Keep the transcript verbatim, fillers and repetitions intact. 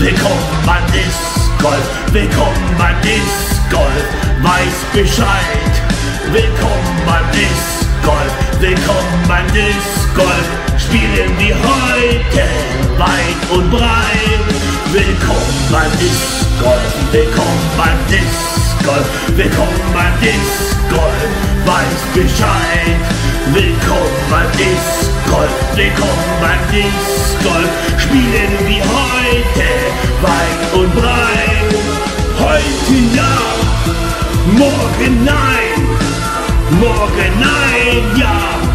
Willkommen beim Discgolf, willkommen beim Discgolf, weiß Bescheid. Willkommen beim Discgolf, willkommen beim Discgolf, spielen wir heute weit und breit. Willkommen beim Discgolf, willkommen beim Discgolf, willkommen beim Discgolf, weiß Bescheid. Willkommen beim Discgolf, willkommen beim Discgolf, spielen wir heute weit und breit. Heute ja, morgen nein, morgen nein, ja.